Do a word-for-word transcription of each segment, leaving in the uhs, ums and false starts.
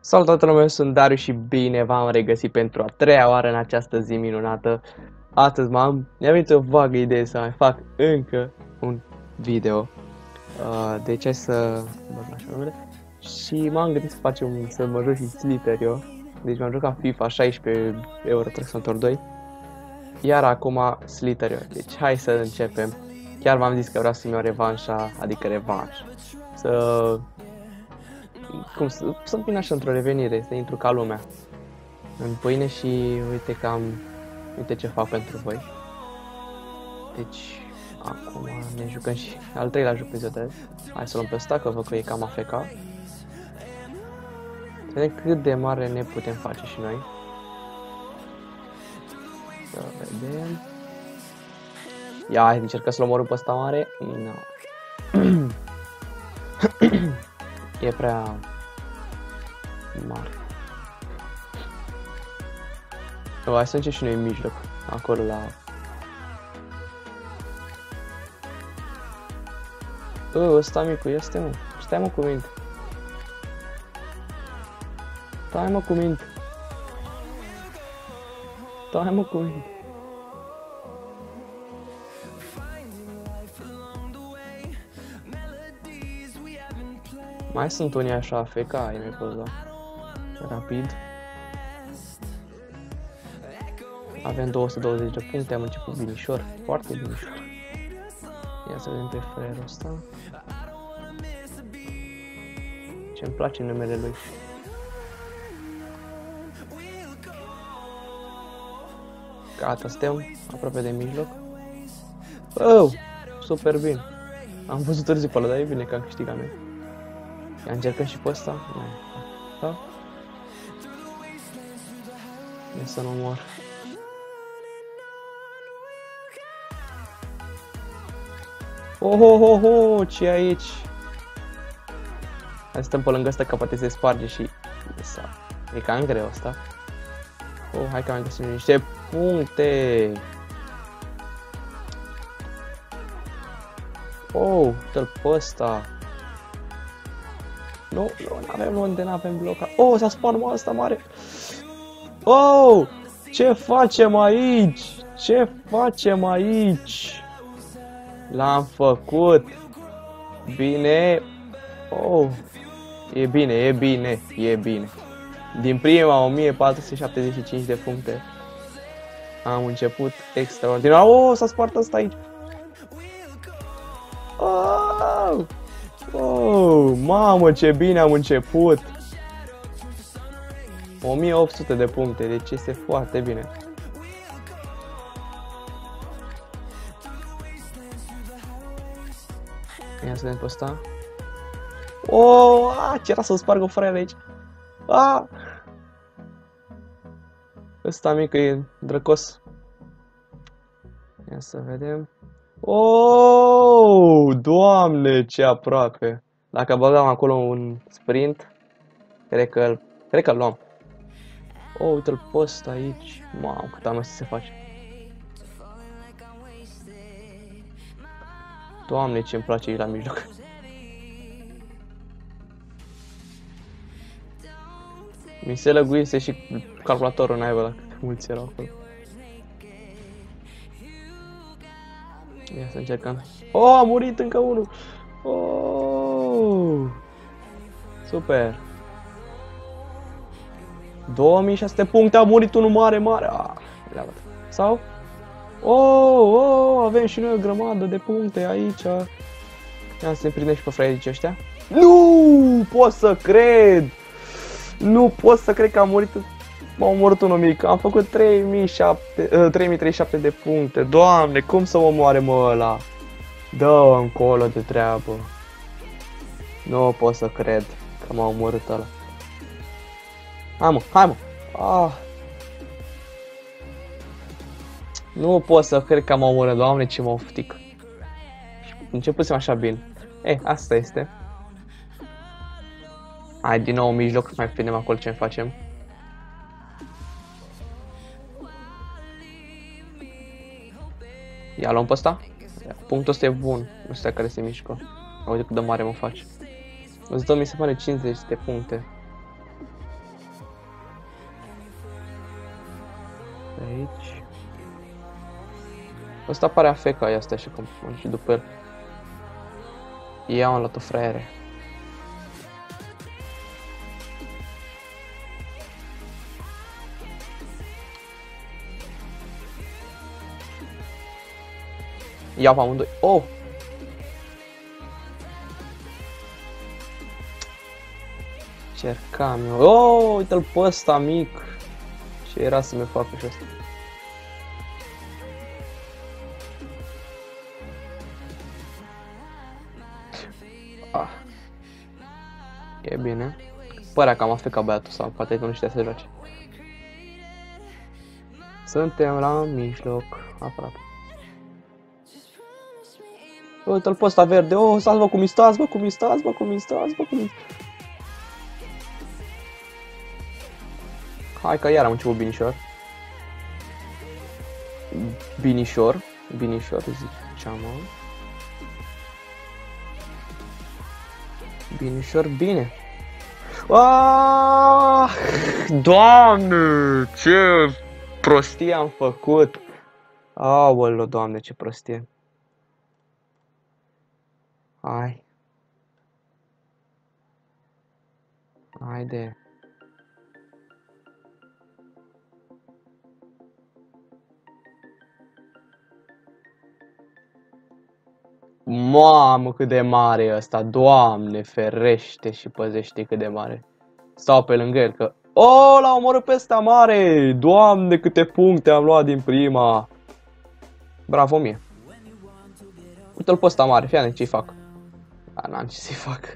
Salut toată lumea, eu sunt Darius și bine v-am regăsit pentru a treia oară în această zi minunată. Astăzi m-am, mi-a venit o vagă idee să mai fac încă un video. Uh, deci hai să băg așa numele. Și m-am gândit să facem, să mă joc și Slitter-io. Deci m-am jucat FIFA șaisprezece Euro Truck Simulator doi. Iar acum Slitter-io. Deci hai să începem. Chiar v-am zis că vreau să-mi iau revanșa, adică revanș. Să... Cum să, să vin așa într-o revenire, să intru ca lumea în pâine și uite că am, uite ce fac pentru voi. Deci, acum ne jucăm și al treilea joc de. Hai să luăm pe ăsta, că văd că e cam afecat. Să vedem cât de mare ne putem face și noi. Să vedem. Ia, hai, încercăm să-l omorâm pe ăsta mare. No. E prea mare. O, hai să încep și noi în mijloc, acolo la... Ă, ăsta micu este, mă. Stai, mă, cu minte. Stai, mă, cu minte. Stai, mă, cu minte. Mai sunt unii așa afeca, ai mai fost, da. Rapid. Avem două sute douăzeci de puncte, am început binișor, foarte binișor. Ia să vedem pe fraierul ăsta. Ce-mi place numele lui. Gata, suntem aproape de mijloc. Oh, super bine. Am văzut târziu pe ăla, dar e bine că am câștigat noi. Ia încercăm și pe ăsta. Da? E să nu mor. Oh, oh, oh, oh, ce e aici? Hai să stăm pe lângă ăsta că poate se sparge și... E cam greu asta. Oh, hai că am găsit niște puncte. Oh, uite-l pe ăsta. Nu, nu, n-avem unde, n-avem blocat. Oh, s-a spart mă asta mare. Oh, ce facem aici? Ce facem aici? L-am făcut. Bine. Oh, e bine, e bine, e bine. Din prima o mie patru sute șaptezeci și cinci de puncte am început extraordinar. Oh, s-a spart asta aici. Oh! Oh, mamă, ce bine am început! o mie opt sute de puncte, deci este foarte bine. Ia să vedem pe ăsta. Oh, ah, ce era să sparg o fraier aici. Ah! Ăsta mic e drăcos. Ia să vedem. Oh, Doamne, ce aproape! Dacă băgam acolo un sprint, cred că cred că-l luam. Oh, uite-l pe ăsta aici. Mamă, cât am să se face. Doamne, ce-mi place aici la mijloc. Mi se lăguise și calculatorul naiba la câte mulți erau acolo. Ia să încercăm. Oh, a murit încă unul. Oh! Super. două mii șase sute puncte, a murit unul mare, mare. Ah, sau? Oh, oh, avem și noi o grămadă de puncte aici. Ia să ne prindem și pe fraierii ăștia. Nu pot să cred. Nu pot să cred că a murit. M-a omorât unul mic, am făcut trei mii treizeci și șapte de puncte. Doamne, cum să mă moare mă ăla? Dă-o încolo de treabă. Nu pot să cred că m-a omorât ăla. Hai mă, hai mă. Ah. Nu pot să cred că m-a omorât, Doamne, ce mă oftic. Începusem așa bine. Eh, asta este. Hai din nou în mijloc, mai vedem acolo ce facem. Ia luăm pe ăsta. Punctul ăsta e bun. Ăsta care se mișcă. Uite cât de mare mă face. Îți dă, mi se pare, cincizeci de puncte. aici. Ăsta pare a feca, ia stai și cum și după el. Ia-o la tu, fraiere. Ia pe amândoi. Oh! Cercam eu. Oh, uite-l pe ăsta mic. Ce era să mi facă și asta? Ah. E bine. Părea că am afecat băiatul sau poate că nu știa să joace. Suntem la mijloc. Aproape. Uite-l pe ăsta verde. Oh, stați bă cum-i stați, bă cum-i stați, bă cum-i stați, bă cum-i... Hai că iar am început binișor. Binișor. Binișor, ziceam, mă. Binișor, bine. Aaaa! Doamne, ce prostie am făcut. Aoleu, Doamne, ce prostie. Hai. Haide. Mamă, cât de mare e ăsta, Doamne, ferește și păzește cât de mare. Stau pe lângă el că... O, l-a omorât pe ăsta mare! Doamne, câte puncte am luat din prima! Bravo mie! Uite-l pe ăsta mare, fii ce-i fac. A, n-am ce să-i fac.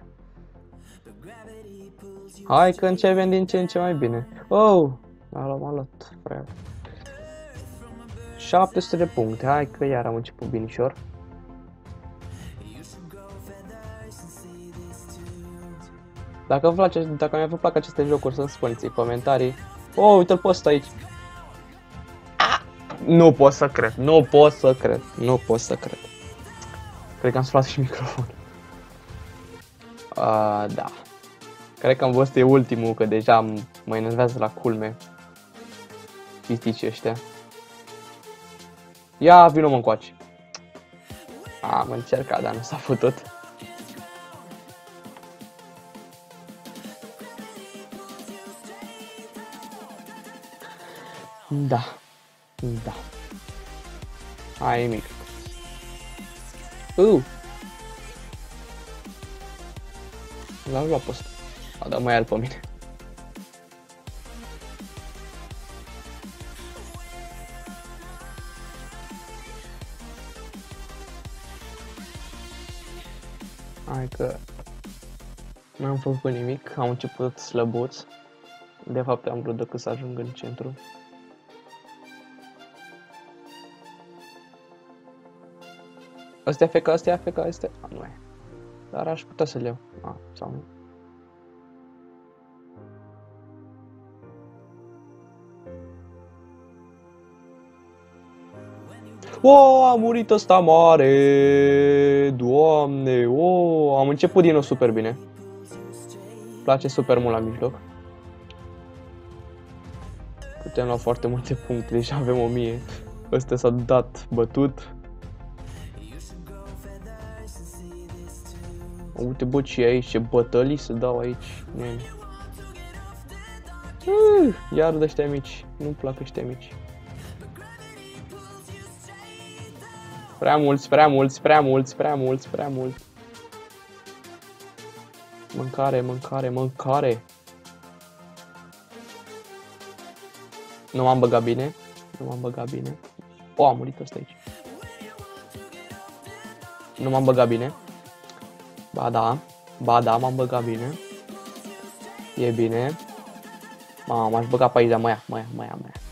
Hai că începem din ce în ce mai bine. Oh, m-a luat, m-a luat, frate. șapte sute de puncte, hai că iar am început binișor. Dacă vă place, dacă mi-a plac aceste jocuri, să-mi spuneți în comentarii. Oh, uite-l pe ăsta aici. Ah! Nu pot să cred, nu pot să cred, nu pot să cred. Cred că am spart și microfonul. Uh, da. Cred că am văzut e ultimul, că deja mă enervează la culme. Pisticii ăștia. Ia, vină-mă încoace. Am încercat, dar nu s-a putut. Da. Da. Hai, mic. Uh. L-am luat pe ăsta. A, dar mai ia-l pe mine. Hai că n-am făcut nimic, am început slăbuț. De fapt am vrut decât să ajung în centru. Astea feca, astea feca, astea... A, nu e. Dar aș putea să le iau. A, sau nu. O, a murit ăsta mare! Doamne! O, am început din nou super bine. Place super mult la mijloc. Putem lua foarte multe puncte, deja avem o mie. Ăsta s-a dat bătut. Uite, bă, ce aici, ce bătălii se dau aici. Uh, iar de ăștia mici. Nu-mi plac ăștia mici. Prea mulți, prea mulți, prea mulți, prea mulți, prea mulți. Mâncare, mâncare, mâncare. Nu m-am băgat bine. Nu m-am băgat bine. O, a murit ăsta aici. Nu m-am băgat bine. Ba da. Ba da, m-am băgat bine. E bine. Mamă, m-aș băga pe aici, dar mă ia, mă ia, mă ia, mă ia.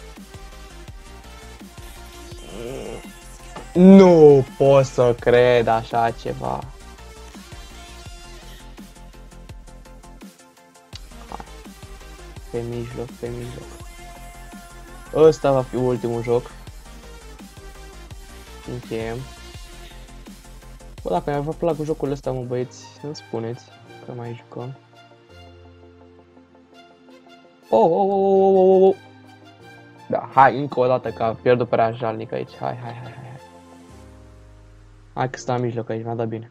Nu pot să cred așa ceva. Hai. Pe mijloc, pe mijloc. Ăsta va fi ultimul joc. Încheiem. Bă, dacă vă plac jocurile astea, mă băieți, îmi spuneți că mai jucăm. Oh, oh, oh, oh, oh, oh. Da. Hai, încă o dată, că a pierdut prea jalnic aici. Hai, hai, hai, hai. Hai că stă în mijloc aici, mi-a dat bine.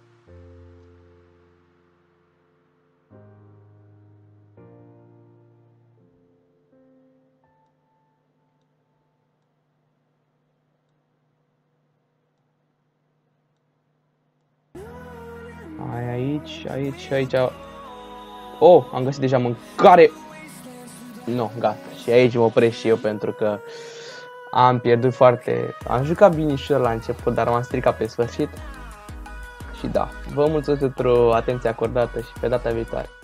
Hai aici, aici, aici. Oh, am găsit deja mâncare. Nu, gata. Și aici mă opresc și eu pentru că am pierdut foarte... Am jucat binișor la început, dar m-am stricat pe sfârșit. Și da, vă mulțumesc pentru atenția acordată și pe data viitoare.